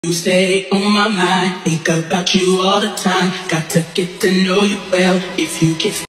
You stay on my mind, think about you all the time. Got to get to know you well. If you get